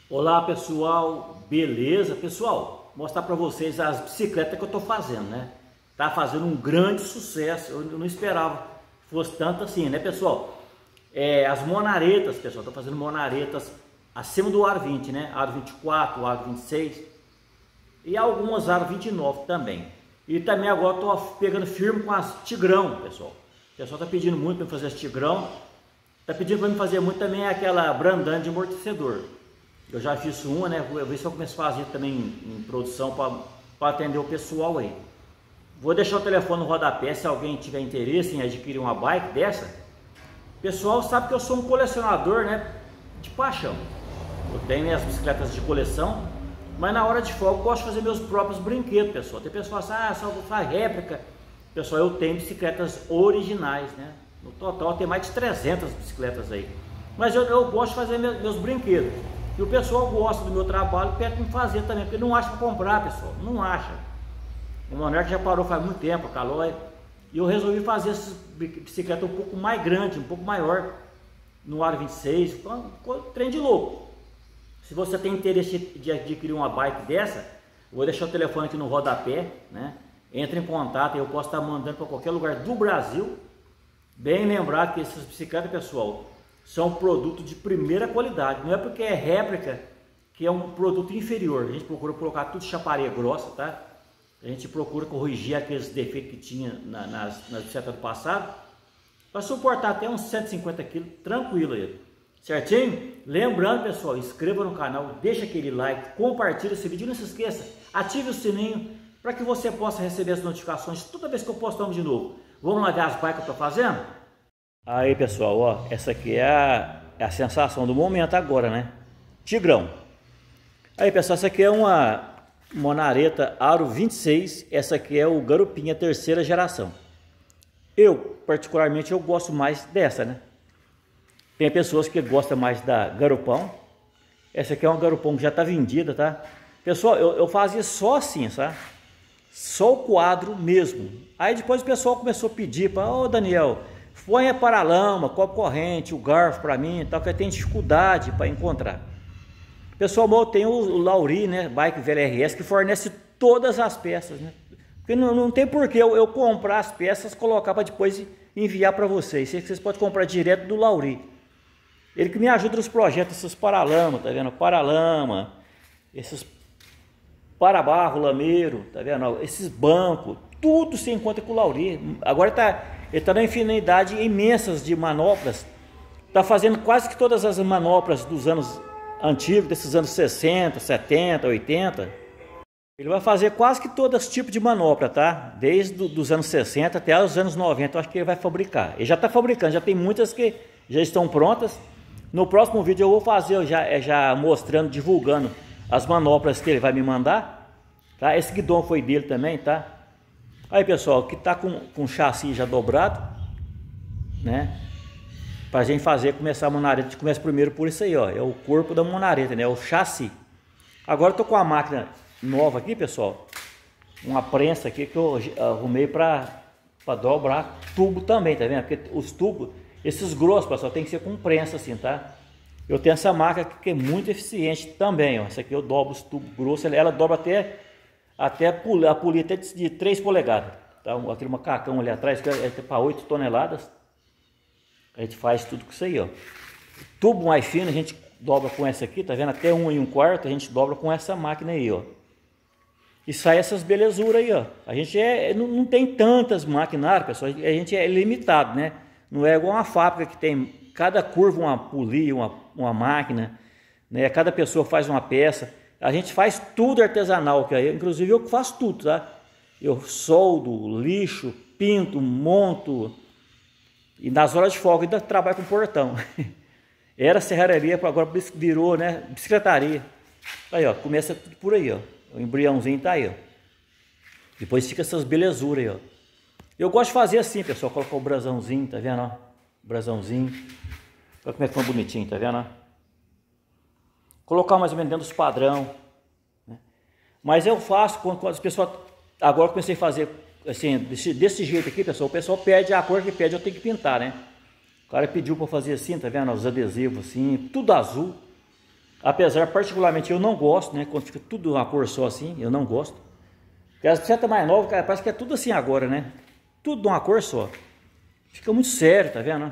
Olá pessoal, beleza? Pessoal, mostrar para vocês as bicicletas que eu estou fazendo, né? Tá fazendo um grande sucesso, eu não esperava que fosse tanto assim, né pessoal? As monaretas, pessoal, estou fazendo monaretas acima do aro 20, né? Aro 24, aro 26 e algumas aro 29 também. E também agora estou pegando firme com as Tigrão, pessoal. O pessoal está pedindo muito para fazer as Tigrão. Está pedindo para me fazer muito também aquela Brandão de amortecedor. Eu já fiz uma, né? Vou ver se eu começo a fazer também em produção para atender o pessoal aí. Vou deixar o telefone no rodapé se alguém tiver interesse em adquirir uma bike dessa. O pessoal sabe que eu sou um colecionador, né? De paixão. Eu tenho minhas bicicletas de coleção, mas na hora de folga eu gosto de fazer meus próprios brinquedos, pessoal. Tem pessoal que fala assim, só faz réplica. Pessoal, eu tenho bicicletas originais, né? No total tem mais de 300 bicicletas aí. Mas eu gosto de fazer meus brinquedos. E o pessoal gosta do meu trabalho e pede para me fazer também, porque não acha para comprar, pessoal, não acha. O Monarca já parou faz muito tempo, a Calói, e eu resolvi fazer essas bicicletas um pouco mais grande, um pouco maior, no aro 26, trem de louco. Se você tem interesse de adquirir uma bike dessa, eu vou deixar o telefone aqui no rodapé, né? Entre em contato, eu posso estar mandando para qualquer lugar do Brasil. Bem lembrado que essas bicicletas, pessoal, são produtos de primeira qualidade. Não é porque é réplica que é um produto inferior. A gente procura colocar tudo chapariz grossa, tá? A gente procura corrigir aqueles defeitos que tinha nas bicicletas do passado, para suportar até uns 150 kg, tranquilo aí. Certinho? Lembrando, pessoal, inscreva no canal, deixa aquele like, compartilha esse vídeo, não se esqueça, ative o sininho para que você possa receber as notificações toda vez que eu postar um de novo. Vamos lá ver as bikes que eu estou fazendo? Aí pessoal, ó, essa aqui é a sensação do momento agora, né? Tigrão. Aí pessoal, essa aqui é uma monareta aro 26, essa aqui é o Garupinha terceira geração. Eu, particularmente, eu gosto mais dessa, né? Tem pessoas que gostam mais da Garupão. Essa aqui é uma Garupão que já está vendida, tá? Pessoal, eu fazia só assim, sabe? Só o quadro mesmo. Aí depois o pessoal começou a pedir para, ô Daniel, põe a paralama, copo corrente, o garfo para mim, tal, que eu tenho dificuldade para encontrar. Pessoal, eu tenho o Lauri, né, Bike VLRS, que fornece todas as peças, né? Porque não tem porquê eu comprar as peças, colocar para depois enviar para vocês. Vocês podem comprar direto do Lauri. Ele que me ajuda nos projetos, esses paralamas, tá vendo? Paralama, esses para-barro, lameiro, tá vendo? Esses bancos, tudo se encontra com o Lauri. Agora ele está na infinidade imensas de manoplas. Está fazendo quase que todas as manoplas dos anos antigos, desses anos 60, 70, 80. Ele vai fazer quase que todos os tipos de manopla, tá? Desde os anos 60 até os anos 90, eu acho que ele vai fabricar. Ele já está fabricando, já tem muitas que já estão prontas. No próximo vídeo eu vou fazer já mostrando, divulgando as manoplas que ele vai me mandar, tá? Esse guidão foi dele também, tá? Aí pessoal, que tá com o chassi já dobrado, né? Pra gente começar a monareta, a gente começa primeiro por isso aí, ó. É o corpo da monareta, né? O chassi. Agora eu tô com a máquina nova aqui, pessoal. Uma prensa aqui que eu arrumei pra dobrar tubo também, tá vendo? Porque os tubos, esses grossos, pessoal, tem que ser com prensa assim, tá? Eu tenho essa máquina aqui que é muito eficiente também, ó. Essa aqui eu dobro os tubos grossos, ela dobra até a polia até de 3 polegadas. Tá? Aquele macacão ali atrás, que é para 8 toneladas. A gente faz tudo com isso aí, ó. Tubo mais fino a gente dobra com essa aqui, tá vendo? Até 1 1/4 a gente dobra com essa máquina aí, ó. E sai essas belezuras aí, ó. A gente não tem tantas maquinários, pessoal. A gente é limitado, né? Não é igual uma fábrica que tem cada curva uma polia, uma máquina, né? Cada pessoa faz uma peça. A gente faz tudo artesanal, inclusive eu faço tudo, tá? Eu soldo, lixo, pinto, monto. E nas horas de folga ainda trabalho com portão. Era serraria, agora virou, né, bicicletaria. Aí, ó, começa tudo por aí, ó. O embriãozinho tá aí, ó. Depois fica essas belezuras aí, ó. Eu gosto de fazer assim, pessoal, colocar o brasãozinho, tá vendo, ó? Brasãozinho. Olha como é que ficou bonitinho, tá vendo, ó? Colocar mais ou menos dentro dos padrão, né? Mas eu faço quando as pessoas, agora eu comecei a fazer assim, desse jeito aqui, pessoal. O pessoal pede a cor que pede, eu tenho que pintar, né? O cara pediu para fazer assim, tá vendo? Os adesivos assim, tudo azul. Apesar, particularmente, eu não gosto, né? Quando fica tudo uma cor só assim, eu não gosto. Porque as bicicletas mais novas, cara, parece que é tudo assim agora, né? Tudo de uma cor só. Fica muito sério, tá vendo?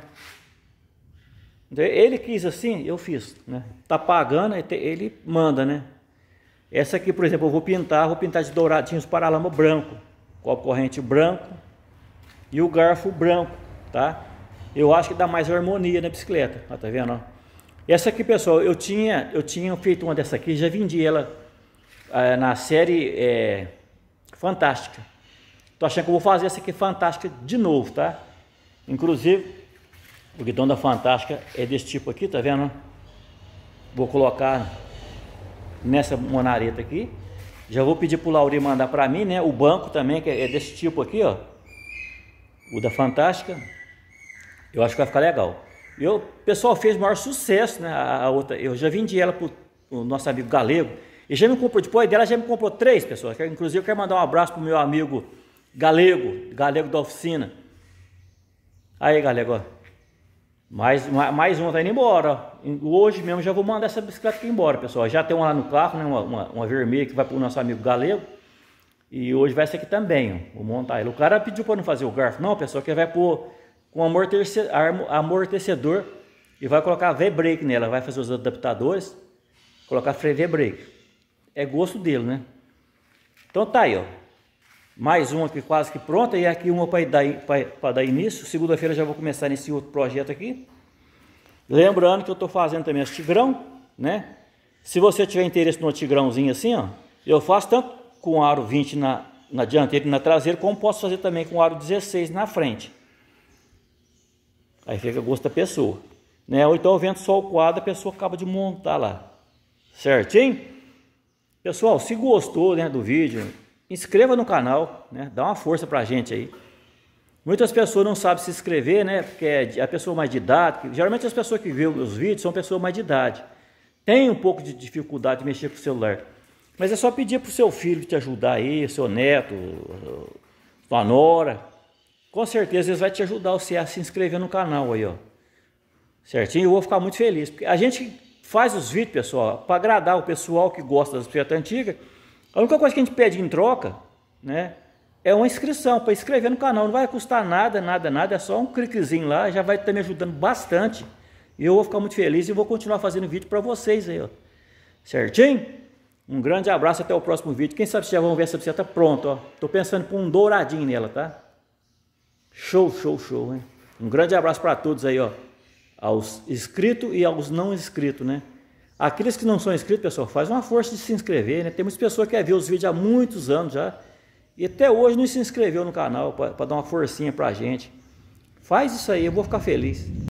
Ele quis assim, eu fiz, né? Tá pagando, ele manda, né? Essa aqui, por exemplo, eu vou pintar de douradinho os paralamas branco, copo corrente branco e o garfo branco, tá? Eu acho que dá mais harmonia na bicicleta, tá vendo? Essa aqui, pessoal, eu tinha feito uma dessa aqui, já vendi ela na série Fantástica. Tô achando que eu vou fazer essa aqui Fantástica de novo, tá? Inclusive, o guidão da Fantástica é desse tipo aqui, tá vendo? Vou colocar nessa monareta aqui. Já vou pedir pro Lauri mandar para mim, né? O banco também, que é desse tipo aqui, ó. O da Fantástica. Eu acho que vai ficar legal. O pessoal fez o maior sucesso, né? A outra, eu já vendi ela pro nosso amigo Galego. E já me comprou, depois dela já me comprou 3, pessoal. Inclusive eu quero mandar um abraço pro meu amigo Galego da oficina. Aí, Galego, ó. Mais uma tá indo embora, ó. Hoje mesmo já vou mandar essa bicicleta aqui embora, pessoal. Já tem uma lá no carro, né? Uma vermelha que vai pro nosso amigo Galego. E hoje vai essa aqui também, ó. Vou montar ele. O cara pediu para não fazer o garfo, não, pessoal, que vai pôr com amortecedor e vai colocar V-brake nela, vai fazer os adaptadores, colocar freio V-brake. É gosto dele, né? Então tá aí, ó. Mais uma aqui quase que pronta e aqui uma para dar início. Segunda-feira já vou começar nesse outro projeto aqui. Lembrando que eu tô fazendo também esse tigrão, né? Se você tiver interesse no tigrãozinho assim, ó, eu faço tanto com aro 20 na dianteira e na traseira, como posso fazer também com aro 16 na frente. Aí fica a gosto da pessoa, né? Ou então eu vendo só o quadro, a pessoa acaba de montar lá, certinho? Pessoal, se gostou, né, do vídeo, inscreva no canal, né? Dá uma força pra gente aí. Muitas pessoas não sabem se inscrever, né? Porque é a pessoa mais de idade. Geralmente as pessoas que vêem os vídeos são pessoas mais de idade. Tem um pouco de dificuldade de mexer com o celular. Mas é só pedir pro seu filho te ajudar aí, seu neto, sua nora. Com certeza eles vão te ajudar você a se inscrever no canal aí, ó. Certinho? Eu vou ficar muito feliz. Porque a gente faz os vídeos, pessoal, para agradar o pessoal que gosta das bicicletas antigas. A única coisa que a gente pede em troca, né, é uma inscrição para inscrever no canal. Não vai custar nada, é só um cliquezinho lá, já vai estar me ajudando bastante. E eu vou ficar muito feliz e vou continuar fazendo vídeo para vocês aí, ó. Certinho? Um grande abraço, até o próximo vídeo. Quem sabe se já vão ver essa bicicleta pronta, ó. Tô pensando em pôr um douradinho nela, tá? Show, hein? Um grande abraço para todos aí, ó. Aos inscritos e aos não inscritos, né? Aqueles que não são inscritos, pessoal, faz uma força de se inscrever, né? Tem muitas pessoas que querem ver os vídeos há muitos anos já e até hoje não se inscreveu no canal para dar uma forcinha pra gente. Faz isso aí, eu vou ficar feliz.